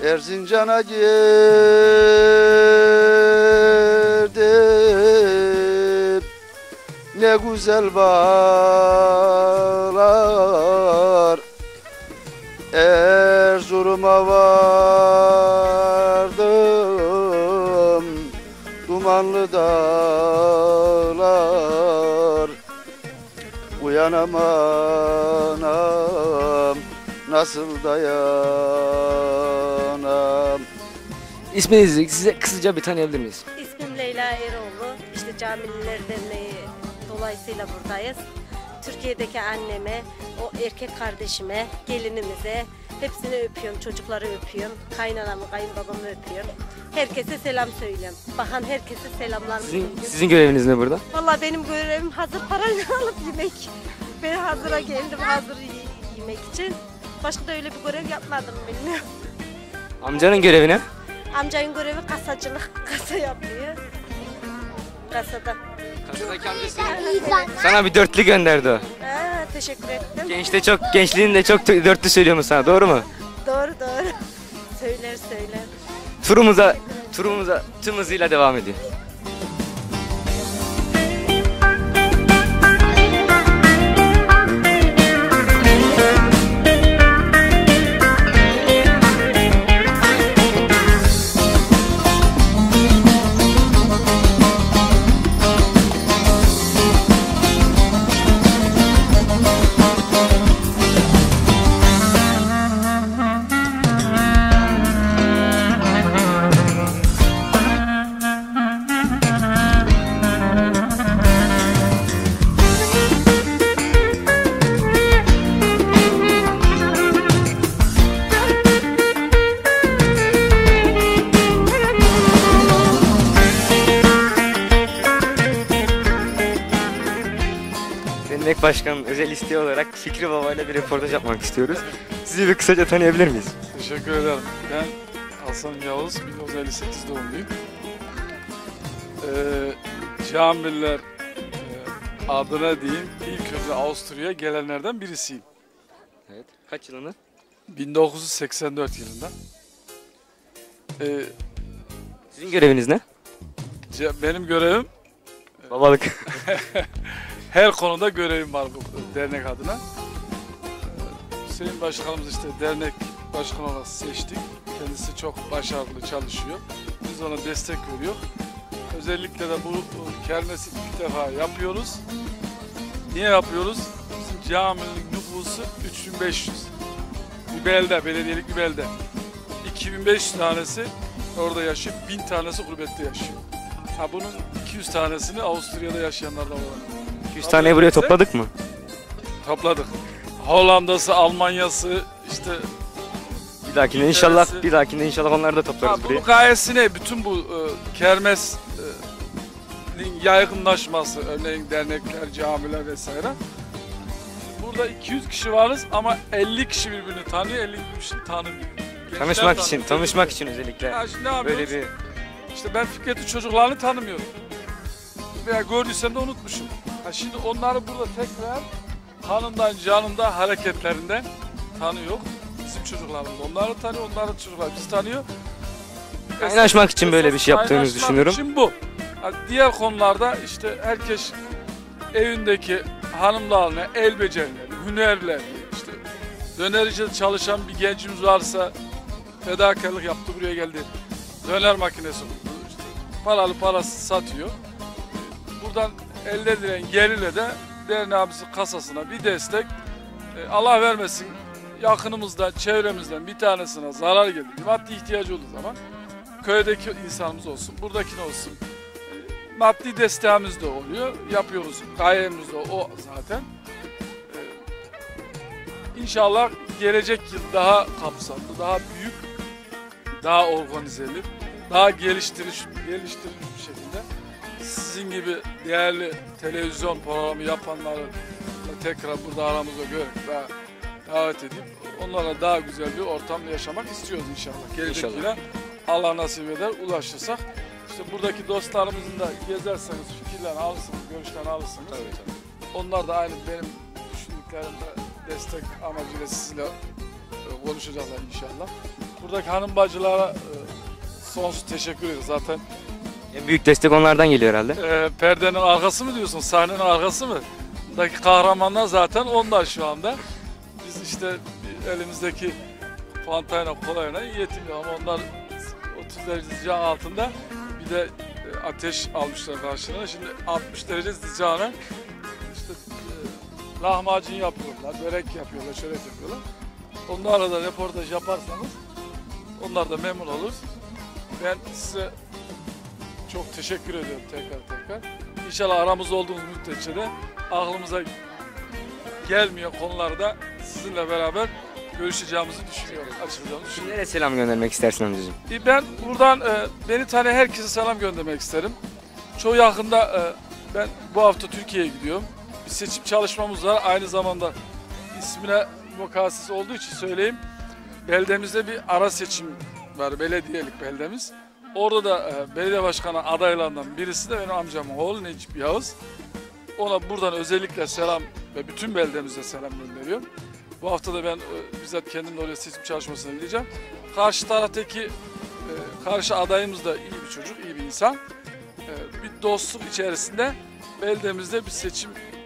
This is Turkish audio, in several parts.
Erzincan'a girdim, ne güzel bağlar. Erzurum'a vardım, dumanlı dağlar. Uyanamam, nasıl dayanam. İsminizi size kısaca bir tanıyabilir miyiz? İsmim Leyla Eroğlu. İşte Camiler Derneği dolayısıyla buradayız. Türkiye'deki anneme, o erkek kardeşime, gelinimize hepsini öpüyorum, çocukları öpüyorum, kaynanamı, kayınbabamı öpüyorum. Herkese selam söylüyorum. Bakan herkese selamlarımı söylüyorum. Sizin göreviniz ne burada? Vallahi benim görevim hazır parayla alıp yemek. Ben hazıra geldim, hazır yemek için. Başka da öyle bir görev yapmadım, bilmiyorum. Amcanın görevi ne? Amcanın görevi kasacılık, kasa yapıyor. Kasada. Kasadaki amcası sana bir dörtlü gönderdi o. Teşekkür ettim. Gençliğinde çok dörtlü söylüyor mu sana, doğru mu? Doğru. Söyler. Turumuza tüm hızıyla devam ediyor. Dernek Başkanı'nın özel isteği olarak Fikri Baba ile bir röportaj yapmak istiyoruz. Sizi bir kısaca tanıyabilir miyiz? Teşekkür ederim. Ben Hasan Yavuz, 1958 doğumluyum. Camiler adına diyeyim, ilk önce Avusturya'ya gelenlerden birisiyim. Evet. Kaç yılında? 1984 yılında. Sizin göreviniz ne? Benim görevim, Babalık. her konuda görevim var bu dernek adına. Hüseyin Başkanımız işte dernek başkanı olarak seçtik. Kendisi çok başarılı çalışıyor. Biz ona destek veriyoruz. Özellikle de bu kermesi ilk defa yapıyoruz. Niye yapıyoruz? Bizim caminin nüfusu 3500. Bir belde, belediyelik bir belde. 2500 tanesi orada yaşıyor, 1000 tanesi gurbette yaşıyor. Ha, bunun 200 tanesini Avusturya'da yaşayanlardan var. 200 taneyi buraya topladık mı? Topladık. Hollanda'sı, Almanya'sı, işte Bir dahakine inşallah onları da toplarız buraya. Bunun gayesi ne? Bütün bu kermes yaygınlaşması, örneğin dernekler, camiler vesaire. Burada 200 kişi varız ama 50 kişi birbirini tanıyor, 50 kişi tanımıyor. Tanışmak için özellikle Ya şimdi böyle bir... İşte ben Fikret'in çocuklarını tanımıyorum. Veya gördüysem de unutmuşum. Ha, şimdi onları burada tekrar kanından, canından, hareketlerinden tanıyor. Bizim çocuklarımız onları tanıyor, onların çocukları bizi tanıyor. Kaynaşmak için böyle bir şey yaptığınızı düşünüyorum. Şimdi bu. Ha, diğer konularda işte herkes evindeki hanımlarına el becerileri, hünerleri, işte dönercide çalışan bir gencimiz varsa fedakarlık yaptı, buraya geldi. Döner makinesi buldu. İşte paralı parası satıyor. Buradan elde edilen gelirle de derneğimizin kasasına bir destek. Allah vermesin, yakınımızdan, çevremizden bir tanesine zarar geldi. Maddi ihtiyacı olduğu zaman köydeki insanımız olsun, buradakine olsun. Maddi desteğimiz de oluyor. Yapıyoruz. Gayemiz de o zaten. İnşallah gelecek yıl daha kapsamlı, daha büyük, daha organizeli, daha geliştirilmiş bir şekilde sizin gibi değerli televizyon programı yapanları tekrar burada aramızda görüp daha davet edip onlara daha güzel bir ortamda yaşamak istiyoruz inşallah. Gelecek yıla Allah nasip eder, ulaşırsak. İşte buradaki dostlarımızın da gezerseniz, fikirlerini alırsınız, görüşlerini alırsınız. Tabii. Onlar da aynı benim düşündüklerimde destek amacıyla sizinle konuşacaklar inşallah. buradaki hanım bacılara sonsuz teşekkür ederiz. Zaten En büyük destek onlardan geliyor herhalde. perdenin arkası mı diyorsun, sahnenin arkası mı? Buradaki kahramanlar zaten onlar şu anda. Biz işte elimizdeki fantayla kolayla yetmiyor ama onlar 30 derece sıcağın altında bir de ateş almışlar karşılarına. Şimdi 60 derece sıcağına işte lahmacun yapıyorlar, börek yapıyorlar, çörek yapıyorlar. Onlarla da röportaj yaparsanız onlar da memnun olur. Ben size çok teşekkür ediyorum tekrar. İnşallah aramızda olduğumuz müddetçe de aklımıza gelmeyen konularda sizinle beraber görüşeceğimizi düşünüyorum, açılacağımızı düşünüyorum. Kimlere selam göndermek istersin amcacığım? Ben buradan beni tanıyan herkese selam göndermek isterim. Çoğu yakında ben bu hafta Türkiye'ye gidiyorum. Bir seçim çalışmamız var. Aynı zamanda ismine mukassiz olduğu için söyleyeyim. Beldemizde bir ara seçim var. Belediyelik beldemiz. Orada da belediye başkanı adaylarından birisi de benim amcamın oğlu Necip Yağız. Ona buradan özellikle selam ve bütün beldemize selam gönderiyorum. Bu hafta da ben bizzat kendim de oraya seçim çalışmasına gideceğim. Karşı taraftaki karşı adayımız da iyi bir çocuk, iyi bir insan. Bir dostluk içerisinde beldemizde bir seçim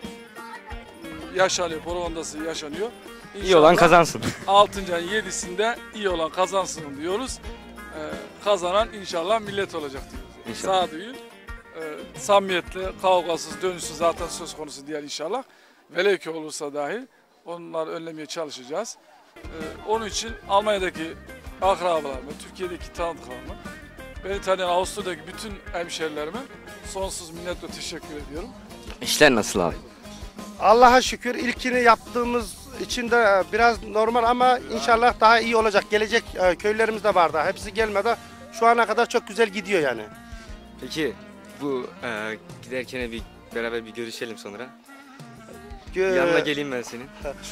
yaşanıyor, propagandası yaşanıyor. İnşallah İyi olan kazansın. 6. ayın 7'sinde iyi olan kazansın diyoruz. Kazanan inşallah millet olacak diyoruz. İnşallah. Sağduyu, samimiyetli, kavgasız, dönüşsüz zaten söz konusu diğer inşallah. Velev ki olursa dahi onları önlemeye çalışacağız. Onun için Almanya'daki akrabalarıma, Türkiye'deki tanıdıklarıma, beni tanıyan Avusturya'daki bütün hemşerilerime sonsuz minnetle teşekkür ediyorum. İşler nasıl abi? Allah'a şükür ilkini yaptığımız için de biraz normal ama inşallah daha iyi olacak. Gelecek köylerimiz de var da hepsi gelmedi. Şu ana kadar çok güzel gidiyor yani. Peki bu giderken beraber bir görüşelim sonra. Gö- Yanına geleyim ben senin.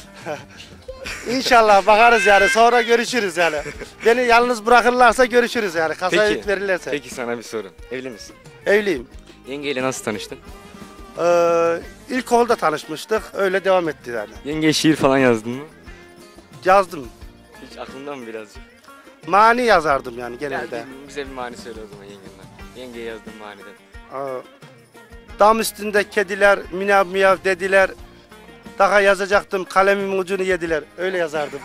İnşallah bakarız yani sonra görüşürüz yani. Beni yalnız bırakırlarsa görüşürüz yani. Kasaya yük verirlerse. Peki sana bir soru. Evli misin? Evliyim. Yengeyle nasıl tanıştın? İlkokulda tanışmıştık. Öyle devam etti yani. Yengeye şiir falan yazdın mı? Yazdım. Hiç aklından mı birazcık? Mani yazardım yani Gel genelde. bize bir mani söyle o zaman yengenden. Yengeye yazdığın maniden. Dam üstünde kediler miyav miyav dediler. Daha yazacaktım kalemimin ucunu yediler. Öyle yazardım.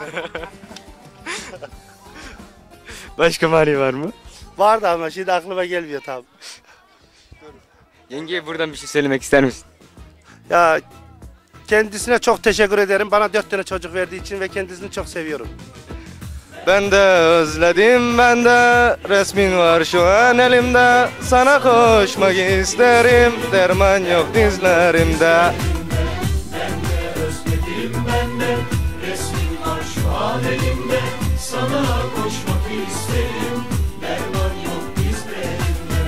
Başka mani var mı? Vardı ama şimdi aklıma gelmiyor tam. Yengeye buradan bir şey söylemek ister misin? Ya kendisine çok teşekkür ederim. Bana 4 tane çocuk verdiği için ve kendisini çok seviyorum. Ben de özledim, ben de resmin var şu an elimde. Sana koşmak isterim, derman yok dizlerimde. Ben de özledim, ben de resmin var şu an elimde. Sana koşmak isterim, derman yok dizlerimde.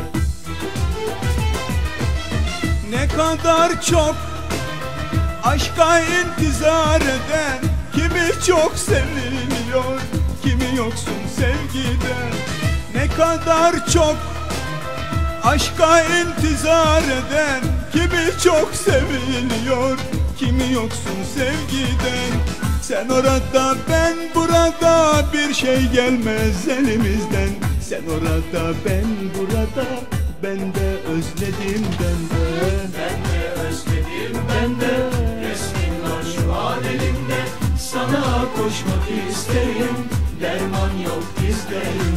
Ne kadar çok aşka intizar eden, kimi çok seviliyor, kimi yoksun sevgiden. Ne kadar çok aşka intizar eden, kimi çok seviliyor, kimi yoksun sevgiden. Sen orada ben burada, bir şey gelmez elimizden. Sen orada ben burada, ben de özledim ben de. Ben de özledim, ben de resmin var şu an elimde. Sana koşmak isterim, derman yok dizlerimde.